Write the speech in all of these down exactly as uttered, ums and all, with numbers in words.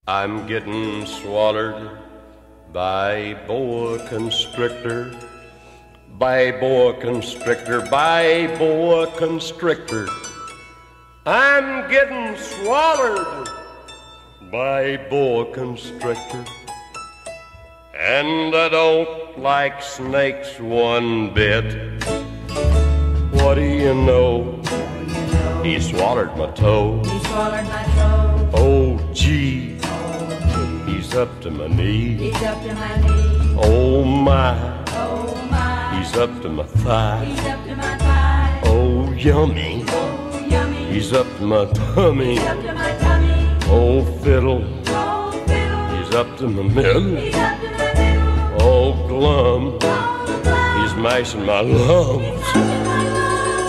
I'm getting swallowed by boa constrictor, by boa constrictor, by boa constrictor. I'm getting swallowed by boa constrictor, and I don't like snakes one bit. What do you know? He swallowed my toe. He swallowed my toe. Oh gee, he's up to my knee. He's up to my knee. Oh my, Oh my. he's up to my thigh. He's up to my thigh. Oh yummy, Oh yummy. he's up to my tummy. He's up to my tummy. Oh fiddle, Oh fiddle. he's up to my middle. He's up to my middle. Oh glum, Oh glum. he's mashing my lungs. He's up to my lungs.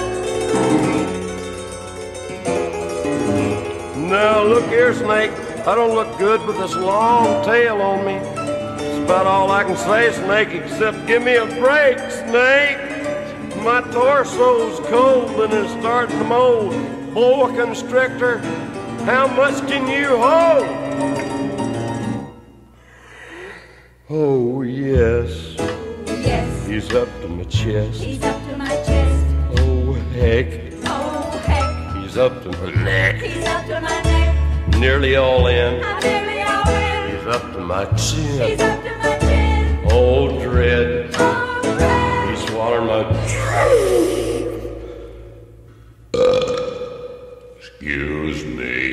Now look here, snake, I don't look good with this long tail on me. That's about all I can say, snake, except give me a break, snake. My torso's cold and it's starting to mold. Boa constrictor, how much can you hold? Oh yes, Yes. he's up to my chest. He's up to my chest. Oh heck, Oh heck. he's up to my neck. He's up to my neck. Nearly all in, I'm nearly all in. he's up to my He's chin. up to my chin. Oh dread, Oh dread. he swallowed my. Excuse me.